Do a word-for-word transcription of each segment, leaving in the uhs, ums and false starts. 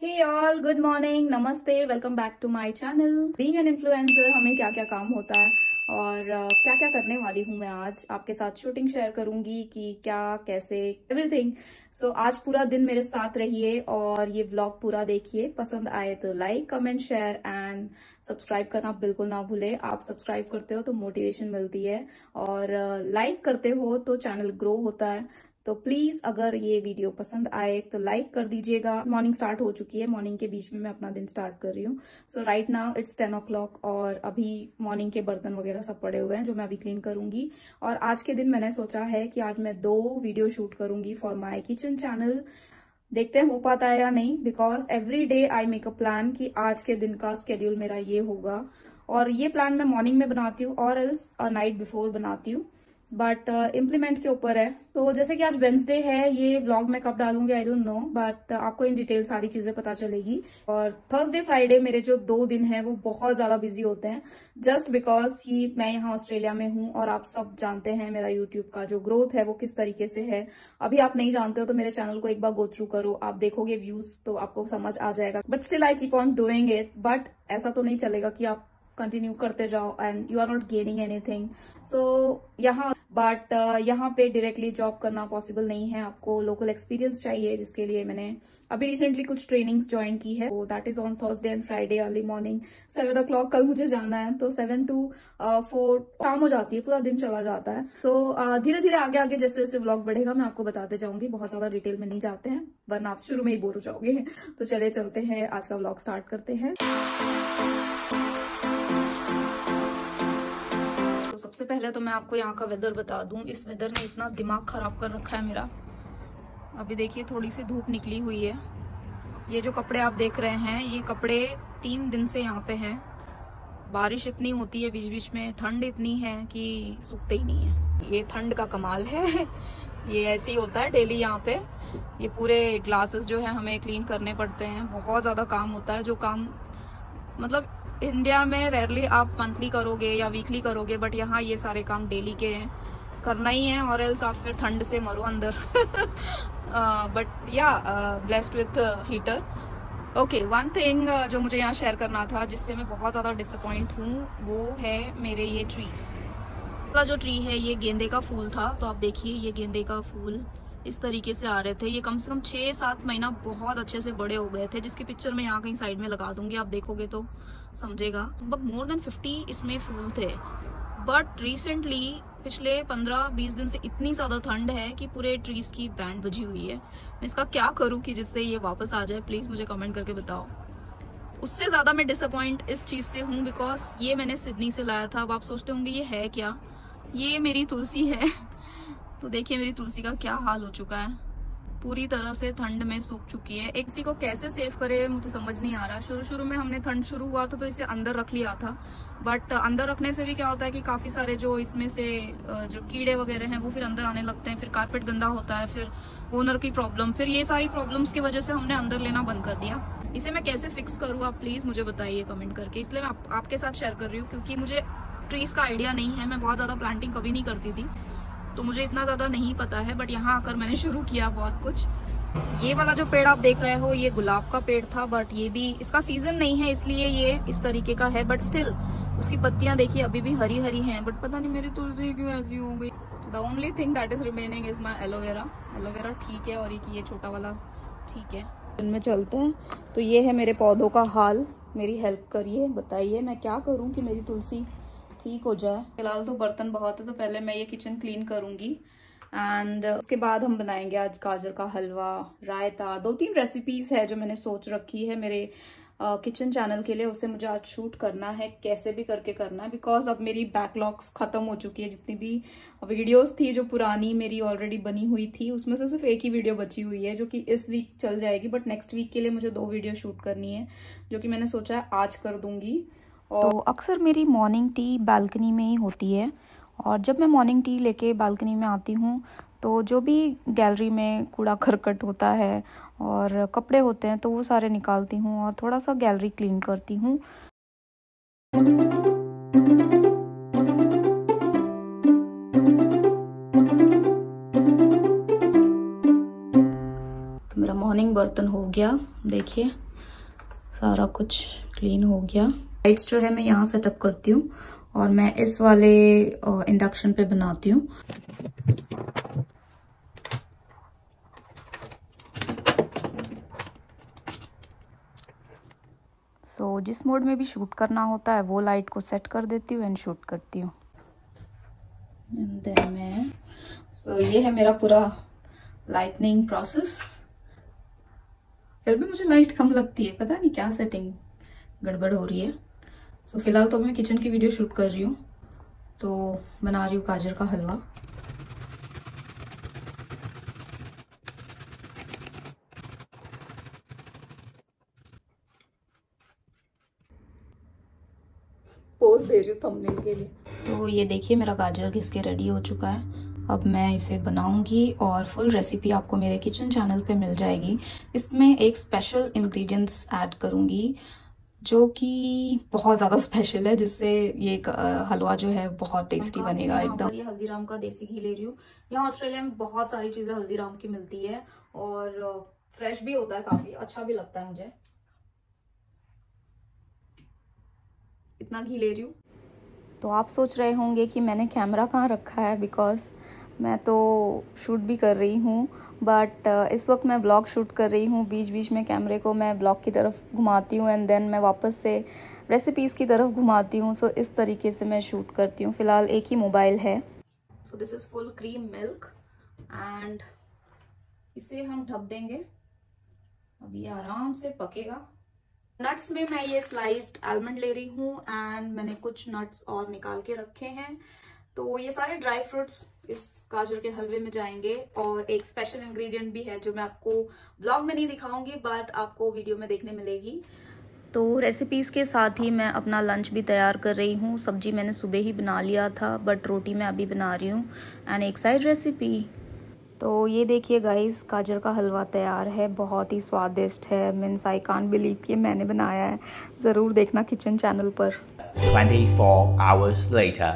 Hey all, good morning, नमस्ते, welcome back to my channel. Being an influencer हमें क्या क्या काम होता है और uh, क्या क्या करने वाली हूँ मैं आज आपके साथ शूटिंग शेयर करूंगी कि क्या कैसे एवरीथिंग। सो so, आज पूरा दिन मेरे साथ रहिए और ये व्लॉग पूरा देखिए। पसंद आए तो like comment share and subscribe करना बिल्कुल ना भूले। आप सब्सक्राइब करते हो तो मोटिवेशन मिलती है और लाइक uh, करते हो तो चैनल ग्रो होता है। तो प्लीज अगर ये वीडियो पसंद आए तो लाइक कर दीजिएगा। मॉर्निंग स्टार्ट हो चुकी है, मॉर्निंग के बीच में मैं अपना दिन स्टार्ट कर रही हूँ। So right now it's ten o'clock और अभी मॉर्निंग के बर्तन वगैरह सब पड़े हुए हैं जो मैं अभी क्लीन करूंगी। और आज के दिन मैंने सोचा है कि आज मैं दो वीडियो शूट करूंगी फॉर माई किचन चैनल। देखते हैं हो पाता है या नहीं, because every day I make a plan कि आज के दिन का स्केड्यूल मेरा ये होगा और ये प्लान मैं मॉर्निंग में बनाती हूँ और एल्स नाइट बिफोर बनाती हूँ, बट इम्प्लीमेंट uh, के ऊपर है। तो so, जैसे कि आज वेंसडे है, ये व्लॉग मैं कब डालूंगी आई डोंट नो, बट आपको इन डिटेल सारी चीजें पता चलेगी। और थर्सडे फ्राइडे मेरे जो दो दिन हैं वो बहुत ज्यादा बिजी होते हैं, जस्ट बिकॉज कि मैं यहाँ ऑस्ट्रेलिया में हूँ और आप सब जानते हैं मेरा यूट्यूब का जो ग्रोथ है वो किस तरीके से है। अभी आप नहीं जानते हो तो मेरे चैनल को एक बार गो थ्रू करो, आप देखोगे व्यूज तो आपको समझ आ जाएगा। But still I keep on doing it. But ऐसा तो नहीं चलेगा कि आप कंटिन्यू करते जाओ and you are not gaining anything. So यहाँ बट uh, यहाँ पे डायरेक्टली जॉब करना पॉसिबल नहीं है, आपको लोकल एक्सपीरियंस चाहिए, जिसके लिए मैंने अभी रिसेंटली कुछ ट्रेनिंग्स ज्वाइन की है। तो that is on Thursday and Friday early morning seven o'clock. कल मुझे जाना है तो सेवन टू फोर शाम हो जाती है, पूरा दिन चला जाता है। तो धीरे धीरे आगे आगे जैसे जैसे व्लॉग बढ़ेगा मैं आपको बताते जाऊंगी, बहुत ज्यादा डिटेल में नहीं जाते हैं वरना आप शुरू में ही बोर हो जाओगे। तो चले चलते हैं, आज का व्लॉग स्टार्ट करते हैं। सबसे पहले तो मैं आपको यहाँ का वेदर बता दूं। इस वेदर ने इतना दिमाग खराब कर रखा है मेरा। अभी देखिए थोड़ी सी धूप निकली हुई है। ये जो कपड़े आप देख रहे हैं ये कपड़े तीन दिन से यहाँ पे हैं। बारिश इतनी होती है बीच बीच में, ठंड इतनी है कि सूखते ही नहीं है। ये ठंड का कमाल है। ये ऐसे ही होता है डेली यहाँ पे। ये पूरे ग्लासेस जो है हमें क्लीन करने पड़ते हैं, बहुत ज्यादा काम होता है। जो काम मतलब इंडिया में रेयरली आप मंथली करोगे या वीकली करोगे, बट यहाँ ये सारे काम डेली के हैं, करना ही है और एल्स आप फिर ठंड से मरो अंदर। But yeah blessed with heater. Okay, one thing जो मुझे यहाँ शेयर करना था जिससे मैं बहुत ज़्यादा डिसअपॉइंट हूँ वो है मेरे ये ट्रीज का जो ट्री है ये गेंदे का फूल था। तो आप देखिए ये गेंदे का फूल इस तरीके से आ रहे थे। ये कम से कम छः सात महीना बहुत अच्छे से बड़े हो गए थे, जिसकी पिक्चर मैं यहाँ कहीं साइड में लगा दूंगी, आप देखोगे तो समझेगा। लगभग मोर देन फिफ्टी इसमें फूल थे। बट रिसेंटली पिछले पंद्रह बीस दिन से इतनी ज़्यादा ठंड है कि पूरे ट्रीज की बैंड बजी हुई है। मैं इसका क्या करूँ कि जिससे ये वापस आ जाए, प्लीज़ मुझे कमेंट करके बताओ। उससे ज़्यादा मैं डिसअपॉइंट इस चीज़ से हूँ बिकॉज ये मैंने सिडनी से लाया था। अब आप सोचते होंगे ये है क्या, ये मेरी तुलसी है। तो देखिए मेरी तुलसी का क्या हाल हो चुका है, पूरी तरह से ठंड में सूख चुकी है। एक सी को कैसे सेव करे मुझे समझ नहीं आ रहा। शुरू शुरू में हमने ठंड शुरू हुआ था तो इसे अंदर रख लिया था, बट अंदर रखने से भी क्या होता है कि काफ़ी सारे जो इसमें से जो कीड़े वगैरह हैं वो फिर अंदर आने लगते हैं, फिर कारपेट गंदा होता है, फिर ओनर की प्रॉब्लम, फिर ये सारी प्रॉब्लम्स की वजह से हमने अंदर लेना बंद कर दिया। इसे मैं कैसे फिक्स करूँ आप प्लीज़ मुझे बताइए कमेंट करके। इसलिए मैं आप, आपके साथ शेयर कर रही हूँ क्योंकि मुझे ट्रीज़ का आइडिया नहीं है। मैं बहुत ज़्यादा प्लांटिंग कभी नहीं करती थी तो मुझे इतना ज़्यादा नहीं पता है, बट यहाँ आकर मैंने शुरू किया बहुत कुछ। ये वाला जो पेड़ आप देख रहे हो ये गुलाब का पेड़ था, बट ये भी इसका सीजन नहीं है इसलिए ये इस तरीके का है, बट स्टिल उसकी पत्तियां देखिए अभी भी हरी हरी हैं। बट पता नहीं मेरी तुलसी क्यों ऐसी हो गई। The only thing that is remaining is my aloe vera. Aloe vera ठीक है और एक ये छोटा वाला ठीक है। इनमें चलते हैं। तो ये है मेरे पौधों का हाल, मेरी हेल्प करिए, बताइए मैं क्या करूँ कि मेरी तुलसी ठीक हो जाए। फिलहाल तो बर्तन बहुत है तो पहले मैं ये किचन क्लीन करूंगी एंड उसके बाद हम बनाएंगे आज गाजर का हलवा, रायता। दो तीन रेसिपीज है जो मैंने सोच रखी है मेरे किचन uh, चैनल के लिए, उसे मुझे आज शूट करना है, कैसे भी करके करना है बिकॉज अब मेरी बैकलॉग्स खत्म हो चुकी है। जितनी भी वीडियोस थी जो पुरानी मेरी ऑलरेडी बनी हुई थी उसमें से सिर्फ एक ही वीडियो बची हुई है जो कि इस वीक चल जाएगी, बट नेक्स्ट वीक के लिए मुझे दो वीडियो शूट करनी है जो कि मैंने सोचा है आज कर दूंगी। तो अक्सर मेरी मॉर्निंग टी बालकनी में ही होती है और जब मैं मॉर्निंग टी लेके बालकनी में आती हूँ तो जो भी गैलरी में कूड़ा करकट होता है और कपड़े होते हैं तो वो सारे निकालती हूँ और थोड़ा सा गैलरी क्लीन करती हूँ। तो मेरा मॉर्निंग बर्तन हो गया, देखिए सारा कुछ क्लीन हो गया। लाइट्स जो है मैं यहाँ सेटअप करती हूँ और मैं इस वाले इंडक्शन पे बनाती हूँ। सो so, जिस मोड में भी शूट करना होता है वो लाइट को सेट कर देती हूँ एंड शूट करती हूँ। देन मैं सो so, ये है मेरा पूरा लाइटनिंग प्रोसेस। फिर भी मुझे लाइट कम लगती है, पता नहीं क्या सेटिंग गड़बड़ हो रही है। सो so, फिलहाल तो मैं किचन की वीडियो शूट कर रही हूँ, तो बना रही हूँ गाजर का हलवा। पोज दे रही हूँ थंबनेल के लिए। तो ये देखिए मेरा गाजर घिस के रेडी हो चुका है। अब मैं इसे बनाऊंगी और फुल रेसिपी आपको मेरे किचन चैनल पे मिल जाएगी। इसमें एक स्पेशल इंग्रेडिएंट्स ऐड करूंगी जो कि बहुत ज़्यादा स्पेशल है, जिससे ये हलवा जो है बहुत टेस्टी बनेगा एकदम। ये हल्दीराम का देसी घी ले रही हूँ। यहाँ ऑस्ट्रेलिया में बहुत सारी चीज़ें हल्दीराम की मिलती है और फ्रेश भी होता है, काफ़ी अच्छा भी लगता है मुझे। इतना घी ले रही हूँ। तो आप सोच रहे होंगे कि मैंने कैमरा कहाँ रखा है, बिकॉज मैं तो शूट भी कर रही हूँ, बट uh, इस वक्त मैं ब्लॉग शूट कर रही हूँ। बीच बीच में कैमरे को मैं ब्लॉग की तरफ घुमाती हूँ एंड देन मैं वापस से रेसिपीज़ की तरफ घुमाती हूँ। सो so, इस तरीके से मैं शूट करती हूँ। फ़िलहाल एक ही मोबाइल है। So this is full cream milk and इसे हम ढक देंगे। अब ये आराम से पकेगा। नट्स में मैं ये स्लाइस्ड आलमंड ले रही हूँ एंड मैंने कुछ नट्स और निकाल के रखे हैं। तो ये सारे ड्राई फ्रूट्स इस गाजर के हलवे में जाएंगे और एक स्पेशल इंग्रेडिएंट भी है जो मैं आपको ब्लॉग में नहीं दिखाऊंगी, बट आपको वीडियो में देखने मिलेगी। तो रेसिपीज़ के साथ ही मैं अपना लंच भी तैयार कर रही हूँ। सब्जी मैंने सुबह ही बना लिया था, बट रोटी मैं अभी बना रही हूँ एंड एक साइड रेसिपी। तो ये देखिए गाइस, गाजर का हलवा तैयार है। बहुत ही स्वादिष्ट है। मीन्स आई कांट बिलीव कि मैंने बनाया है। ज़रूर देखना किचन चैनल पर। चौबीस hours later.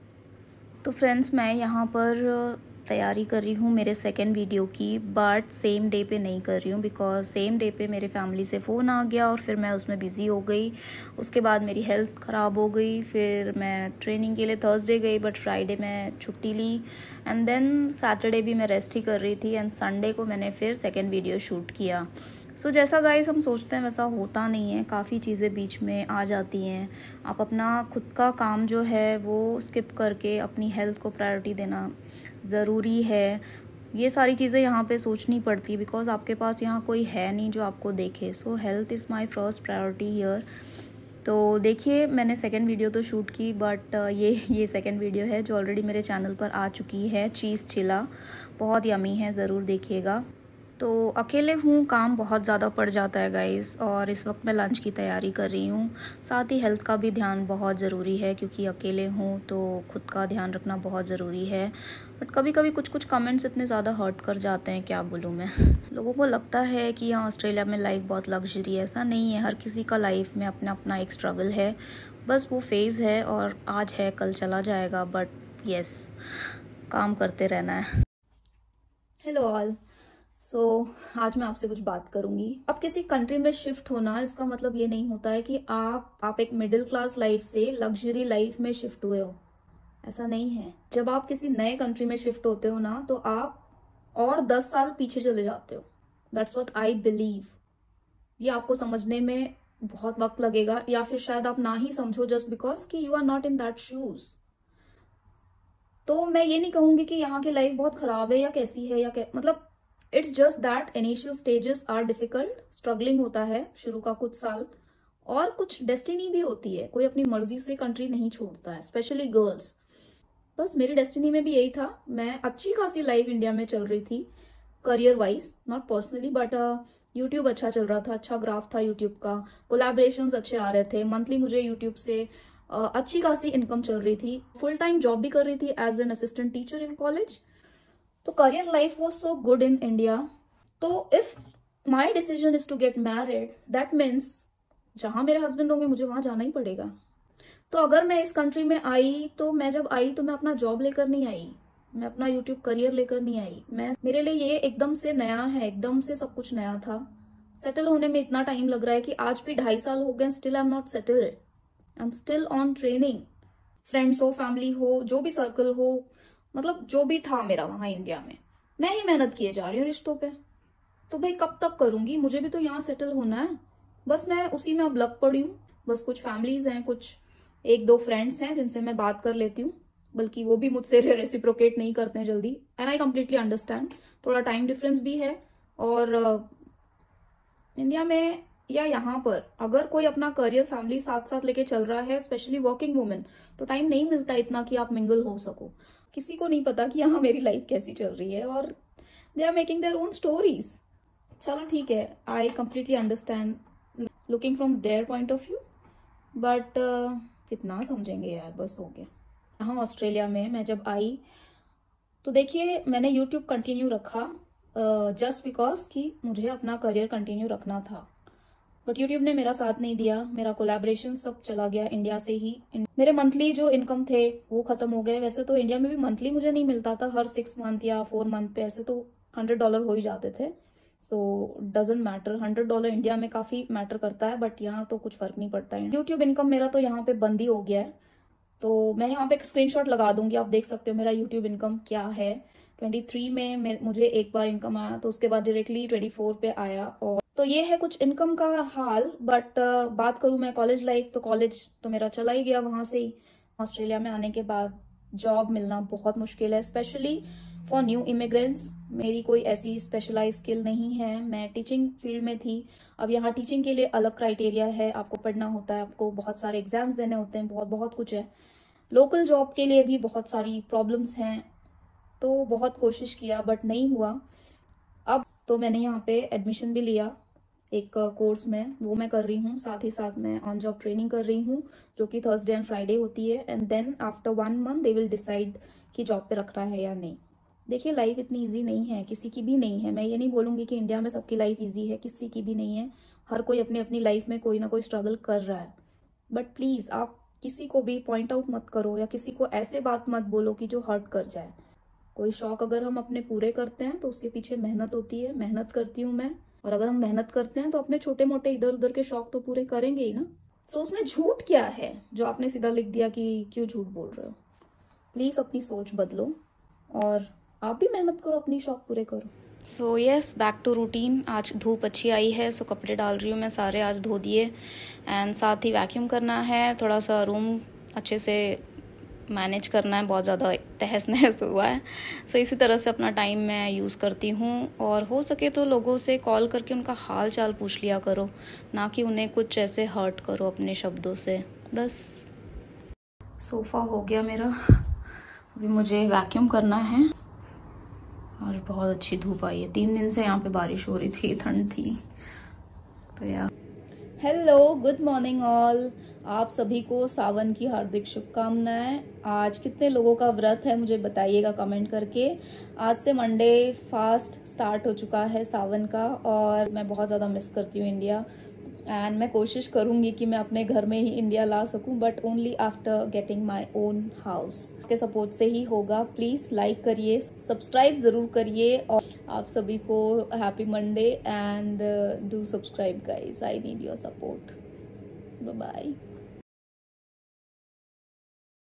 तो फ्रेंड्स, मैं यहाँ पर तैयारी कर रही हूँ मेरे सेकंड वीडियो की, बट सेम डे पे नहीं कर रही हूँ बिकॉज सेम डे पे मेरे फैमिली से फ़ोन आ गया और फिर मैं उसमें बिज़ी हो गई। उसके बाद मेरी हेल्थ ख़राब हो गई। फिर मैं ट्रेनिंग के लिए थर्सडे गई, बट फ्राइडे मैं छुट्टी ली एंड देन सैटरडे भी मैं रेस्ट ही कर रही थी एंड संडे को मैंने फिर सेकेंड वीडियो शूट किया। सो so, जैसा गाइस हम सोचते हैं वैसा होता नहीं है। काफ़ी चीज़ें बीच में आ जाती हैं। आप अपना खुद का काम जो है वो स्किप करके अपनी हेल्थ को प्रायोरिटी देना ज़रूरी है। ये सारी चीज़ें यहाँ पे सोचनी पड़ती बिकॉज आपके पास यहाँ कोई है नहीं जो आपको देखे। So health is my first priority here. तो देखिए, मैंने सेकंड वीडियो तो शूट की, बट ये ये सेकंड वीडियो है जो ऑलरेडी मेरे चैनल पर आ चुकी है। चीज़ चिला बहुत यमी है, ज़रूर देखिएगा। तो अकेले हूँ, काम बहुत ज़्यादा पड़ जाता है गाइस, और इस वक्त मैं लंच की तैयारी कर रही हूँ। साथ ही हेल्थ का भी ध्यान बहुत ज़रूरी है क्योंकि अकेले हूँ तो खुद का ध्यान रखना बहुत ज़रूरी है। बट कभी कभी कुछ कुछ कमेंट्स इतने ज़्यादा हर्ट कर जाते हैं, क्या बोलूँ मैं। लोगों को लगता है कि यहाँ ऑस्ट्रेलिया में लाइफ बहुत लग्जरी है। ऐसा नहीं है। हर किसी का लाइफ में अपना अपना एक स्ट्रगल है। बस वो फेज़ है और आज है कल चला जाएगा। बट येस, काम करते रहना है। Hello all. सो so, आज मैं आपसे कुछ बात करूंगी। अब किसी कंट्री में शिफ्ट होना, इसका मतलब ये नहीं होता है कि आप आप एक मिडिल क्लास लाइफ से लग्जरी लाइफ में शिफ्ट हुए हो। ऐसा नहीं है। जब आप किसी नए कंट्री में शिफ्ट होते हो ना, तो आप और दस साल पीछे चले जाते हो। That's what I believe. ये आपको समझने में बहुत वक्त लगेगा, या फिर शायद आप ना ही समझो जस्ट बिकॉज कि you are not in that shoes. तो मैं ये नहीं कहूंगी कि यहाँ की लाइफ बहुत खराब है या कैसी है, या कै... मतलब it's just that initial stages are difficult. Struggling होता है शुरू का कुछ साल, और कुछ डेस्टिनी भी होती है। कोई अपनी मर्जी से कंट्री नहीं छोड़ता है, स्पेशली गर्ल्स। बस मेरी डेस्टिनी में भी यही था। मैं अच्छी खासी लाइफ इंडिया में चल रही थी, career wise, not personally, but YouTube अच्छा चल रहा था, अच्छा ग्राफ था यूट्यूब का, कोलैबोरेशंस अच्छे आ रहे थे, मंथली मुझे यूट्यूब से uh, अच्छी खासी इनकम चल रही थी, फुल टाइम जॉब भी कर रही थी as an assistant teacher in college. तो career life was so good in India. तो if my decision is to get married, that means जहां मेरे हस्बैंड होंगे मुझे वहां जाना ही पड़ेगा। तो अगर मैं इस कंट्री में आई, तो मैं जब आई तो मैं अपना जॉब लेकर नहीं आई, मैं अपना यूट्यूब करियर लेकर नहीं आई। मैं मेरे लिए ये एकदम से नया है, एकदम से सब कुछ नया था। सेटल होने में इतना टाइम लग रहा है कि आज भी ढाई साल हो गए, still I am not settled, I am still on training. Friends हो, फैमिली हो, जो भी सर्कल हो, मतलब जो भी था मेरा वहां इंडिया में, मैं ही मेहनत किए जा रही हूँ रिश्तों पे। तो भाई कब तक करूंगी, मुझे भी तो यहाँ सेटल होना है। बस मैं उसी में अब लग पड़ी हूँ। बस कुछ फैमिलीज हैं, कुछ एक दो फ्रेंड्स हैं जिनसे मैं बात कर लेती हूँ, बल्कि वो भी मुझसे रेसिप्रोकेट नहीं करते हैं जल्दी, एंड आई कम्प्लीटली अंडरस्टैंड। थोड़ा टाइम डिफरेंस भी है, और इंडिया में या यहाँ पर अगर कोई अपना करियर फैमिली साथ साथ लेके चल रहा है, स्पेशली वर्किंग वुमेन, तो टाइम नहीं मिलता इतना कि आप मिंगल हो सको। किसी को नहीं पता कि यहाँ मेरी लाइफ कैसी चल रही है, और they are making their own stories. चलो ठीक है, I completely understand looking from their point of view, but कितना समझेंगे यार, बस हो गया। यहाँ ऑस्ट्रेलिया में मैं जब आई तो देखिए मैंने यूट्यूब कंटिन्यू रखा जस्ट बिकॉज कि मुझे अपना करियर कंटिन्यू रखना था, बट यूट्यूब ने मेरा साथ नहीं दिया। मेरा कोलैबोरेशन सब चला गया इंडिया से ही। मेरे मंथली जो इनकम थे वो खत्म हो गए। वैसे तो इंडिया में भी मंथली मुझे नहीं मिलता था, हर सिक्स मंथ या फोर मंथ पे ऐसे तो हंड्रेड डॉलर हो ही जाते थे। So doesn't matter, hundred dollar India में काफी मैटर करता है, बट यहाँ तो कुछ फर्क नहीं पड़ता है। यूट्यूब इनकम मेरा तो यहाँ पे बंद ही हो गया है। तो मैं यहाँ पे एक स्क्रीनशॉट लगा दूंगी, आप देख सकते हो मेरा यूट्यूब इनकम क्या है। तेईस में मुझे एक बार इनकम आया, तो उसके बाद डायरेक्टली चौबीस पे आया। और तो ये है कुछ इनकम का हाल। बट uh, बात करूं मैं कॉलेज लाइफ, तो कॉलेज तो मेरा चला ही गया वहां से ही। ऑस्ट्रेलिया में आने के बाद जॉब मिलना बहुत मुश्किल है, स्पेशली फॉर न्यू इमिग्रेंट्स। मेरी कोई ऐसी स्पेशलाइज स्किल नहीं है, मैं टीचिंग फील्ड में थी। अब यहाँ टीचिंग के लिए अलग क्राइटेरिया है, आपको पढ़ना होता है, आपको बहुत सारे एग्जाम्स देने होते हैं, बहुत बहुत कुछ है। लोकल जॉब के लिए भी बहुत सारी प्रॉब्लम्स हैं, तो बहुत कोशिश किया बट नहीं हुआ। अब तो मैंने यहाँ पे एडमिशन भी लिया एक कोर्स में, वो मैं कर रही हूँ। साथ ही साथ मैं ऑन जॉब ट्रेनिंग कर रही हूँ, जो कि थर्सडे एंड फ्राइडे होती है, and then after one month they will decide कि जॉब पे रखना है या नहीं। देखिए लाइफ इतनी इजी नहीं है, किसी की भी नहीं है। मैं ये नहीं बोलूंगी कि इंडिया में सबकी लाइफ इजी है, किसी की भी नहीं है। हर कोई अपनी अपनी लाइफ में कोई ना कोई स्ट्रगल कर रहा है। बट प्लीज आप किसी को भी पॉइंट आउट मत करो, या किसी को ऐसे बात मत बोलो कि जो हर्ट कर जाए। कोई शौक अगर हम अपने पूरे करते हैं तो उसके पीछे मेहनत होती है, मेहनत करती हूँ मैं। और अगर हम मेहनत करते हैं तो अपने छोटे मोटे इधर उधर के शौक तो पूरे करेंगे ही ना। सो so, उसमें झूठ क्या है जो आपने सीधा लिख दिया कि क्यों झूठ बोल रहे हो। प्लीज अपनी सोच बदलो और आप भी मेहनत करो, अपनी शौक पूरे करो। So yes, back to routine. आज धूप अच्छी आई है, सो so कपड़े डाल रही हूँ मैं, सारे आज धो दिए। एंड साथ ही वैक्यूम करना है, थोड़ा सा रूम अच्छे से मैनेज करना है, बहुत ज़्यादा तहस नहस हुआ है। सो so, इसी तरह से अपना टाइम मैं यूज़ करती हूँ। और हो सके तो लोगों से कॉल करके उनका हाल चाल पूछ लिया करो, ना कि उन्हें कुछ ऐसे हर्ट करो अपने शब्दों से। बस सोफ़ा हो गया मेरा, अभी मुझे वैक्यूम करना है। और बहुत अच्छी धूप आई है, तीन दिन से यहाँ पे बारिश हो रही थी, ठंड थी, तो यार। Hello, good morning all. आप सभी को सावन की हार्दिक शुभकामनाएं। आज कितने लोगों का व्रत है मुझे बताइएगा कमेंट करके। आज से मंडे फास्ट स्टार्ट हो चुका है सावन का, और मैं बहुत ज़्यादा मिस करती हूँ इंडिया। एंड मैं कोशिश करूंगी कि मैं अपने घर में ही इंडिया ला सकूं, but only after getting my own house. आपके सपोर्ट से ही होगा। प्लीज लाइक करिए, सब्सक्राइब जरूर करिए, और आप सभी को happy Monday and do subscribe guys, I need your support. Bye bye.